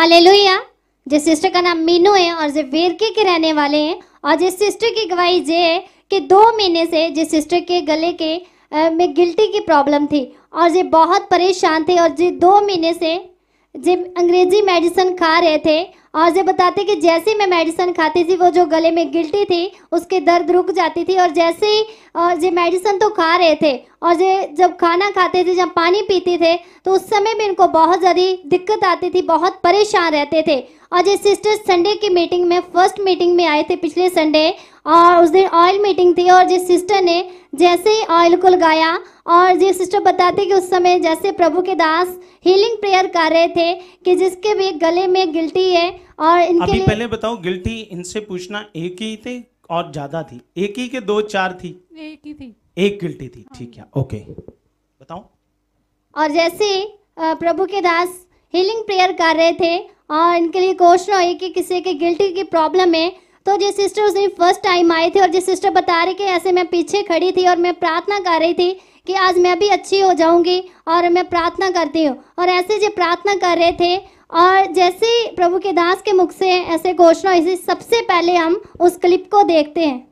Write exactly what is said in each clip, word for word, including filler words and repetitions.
Hallelujah. जिस sister का नाम मीनू है और जो वेरके के रहने वाले हैं, और जिस सिस्टर की गवाही ये है कि दो महीने से जिस सिस्टर के गले के आ, में गिल्टी की प्रॉब्लम थी और ये बहुत परेशान थे, और ये दो महीने से जे अंग्रेजी मेडिसिन खा रहे थे, और ये बताते कि जैसे मैं मेडिसिन खाती थी वो जो गले में गिल्टी थी उसके दर्द रुक जाती थी, और जैसे ही और ये मेडिसिन तो खा रहे थे, और ये जब खाना खाते थे, जब पानी पीते थे, तो उस समय भी इनको बहुत ज़्यादा दिक्कत आती थी, बहुत परेशान रहते थे। और ये सिस्टर संडे की मीटिंग में, फर्स्ट मीटिंग में आए थे पिछले संडे, और उस दिन ऑयल मीटिंग थी, और जिस सिस्टर ने जैसे ही ऑयल को लगाया, और ये सिस्टर बताते कि उस समय जैसे प्रभु के दास हीलिंग प्रेयर कर रहे थे कि जिसके भी गले में गिल्टी है, और इनके अभी लिए पहले बताओ, गिल्टी इनसे पूछना एक ही थे और ज्यादा थी? एक ही के दो चार थी? एक ही थी। एक गिल्टी थी, ठीक है, ओके, बताओ। और जैसे अ, प्रभु के दास हीलिंग प्रेयर कर रहे थे और इनके लिए घोषणा हुई कि किसी के गिल्टी की प्रॉब्लम है, तो जिस सिस्टर उस दिन फर्स्ट टाइम आए थे, और जिस सिस्टर बता रही कि ऐसे मैं पीछे खड़ी थी और मैं प्रार्थना कर रही थी कि आज मैं भी अच्छी हो जाऊंगी, और मैं प्रार्थना करती हूँ, और ऐसे जो प्रार्थना कर रहे थे, और जैसे ही प्रभु के दास के मुख से ऐसे घोषणा हुई थी, सबसे पहले हम उस क्लिप को देखते हैं।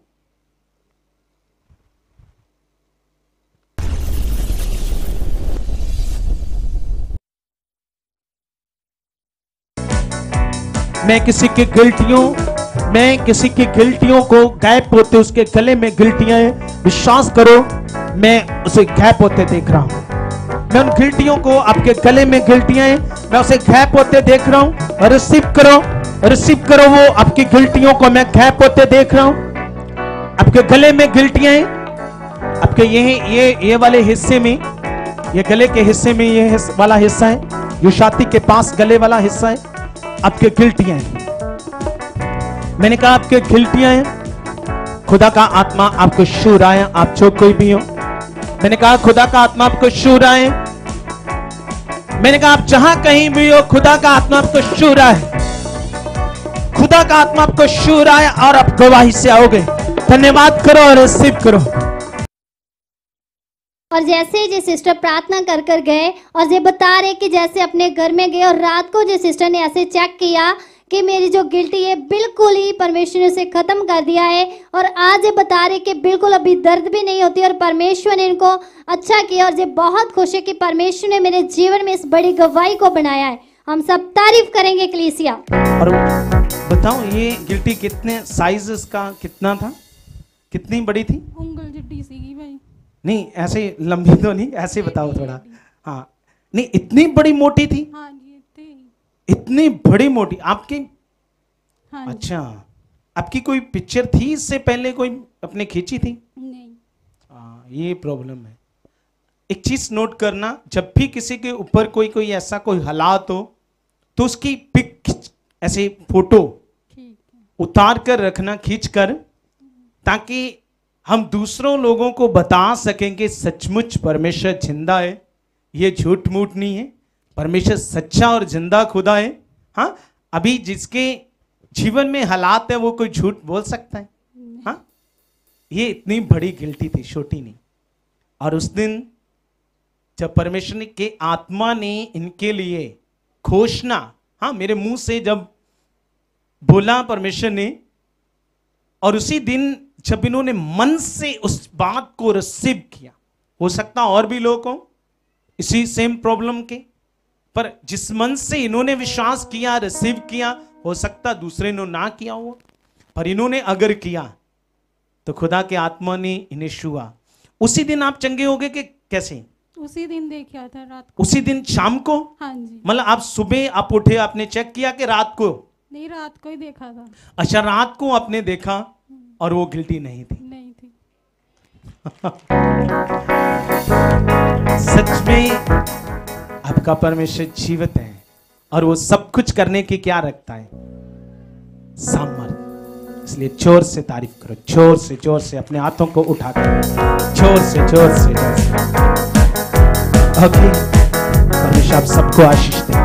मैं किसी की गिल्टियों मैं किसी की गिल्टियों को गायब होते, उसके गले में गिल्टियां हैं, विश्वास करो मैं उसे गायब होते देख रहा हूं। मैं उन गिल्टियों को, आपके गले में गिल्टियां हैं, मैं उसे गायब होते देख रहा हूं। और रिसीव करो, रिसीव करो, वो आपकी गिल्टियों को मैं गायब होते देख रहा हूं। आपके गले में गिल्टियां हैं, आपके ये ये ये वाले हिस्से में, ये गले के हिस्से में ये हिस्स, वाला हिस्सा है, ये छाती के पास गले वाला हिस्सा है, आपके गिल्टियां हैं। मैंने कहा आपके गिल्टियां हैं। खुदा का आत्मा आपको छू रहा है, आप जो कोई भी हो। मैंने कहा खुदा का आत्मा आपको छू रहा है। मैंने कहा आप जहां कहीं भी हो, खुदा का आत्मा आपको छू रहा है। खुदा का आत्मा आपको छू रहा है और आप गवाही से आओगे। धन्यवाद करो और रिसीव करो। और जैसे ही जो सिस्टर प्रार्थना कर कर गए, और ये बता रहे कि जैसे अपने घर में गए, और रात को जो सिस्टर ने ऐसे चेक किया कि मेरी जो गिल्टी है बिल्कुल ही परमेश्वर ने उसे खत्म कर दिया है, और आज ये बता रहे कि बिल्कुल अभी दर्द भी नहीं होती, और परमेश्वर ने इनको अच्छा किया, और ये बहुत खुश है कि परमेश्वर ने मेरे जीवन में इस बड़ी गवाही को बनाया है। हम सब तारीफ करेंगे कलीसिया। और बताओ ये गिल्टी कितने, साइज इसका कितना था, कितनी बड़ी थी? उंगल जिड्डी सी भाई। नहीं ऐसे लंबी तो नहीं, ऐसे बताओ थोड़ा। हाँ नहीं, इतनी बड़ी मोटी थी? हाँ जी इतनी इतनी बड़ी मोटी आपकी? हाँ जी। अच्छा, आपकी कोई पिक्चर थी इससे पहले, कोई अपने खींची थी? नहीं। हाँ ये प्रॉब्लम है। एक चीज नोट करना, जब भी किसी के ऊपर कोई कोई ऐसा कोई हालात हो तो उसकी पिक ऐसे फोटो ठीक है। उतार कर रखना, खींच कर, ताकि हम दूसरों लोगों को बता सकेंगे सचमुच परमेश्वर जिंदा है, ये झूठ मूठ नहीं है, परमेश्वर सच्चा और जिंदा खुदा है। हाँ, अभी जिसके जीवन में हालात है वो कोई झूठ बोल सकता है? हाँ, ये इतनी बड़ी गिल्टी थी, छोटी नहीं। और उस दिन जब परमेश्वर के आत्मा ने इनके लिए घोषणा, हाँ मेरे मुंह से जब बोला परमेश्वर ने, और उसी दिन जब इन्होंने मन से उस बात को रिसीव किया, हो सकता और भी लोग हो इसी सेम प्रॉब्लम के, पर जिस मन से इन्होंने विश्वास किया, रिसीव किया, हो सकता दूसरे ने ना किया हो, पर इन्होंने अगर किया तो खुदा के आत्मा ने इन्हें छुआ। उसी दिन आप चंगे हो गए कि कैसे? उसी दिन देखा था रात को। उसी दिन शाम को? हाँ जी। मतलब आप सुबह आप उठे, आपने चेक किया कि रात को? नहीं, रात को ही देखा था। अच्छा, रात को आपने देखा और वो गिल्टी नहीं थी? नहीं थी। सच में आपका परमेश्वर जीवित है, और वो सब कुछ करने की क्या रखता है? सामर्थ्य। इसलिए जोर से तारीफ करो, जोर से जोर से अपने हाथों को उठाकर जोर से जोर से जोर से। ओके, परमेश्वर आप सबको आशीष दे।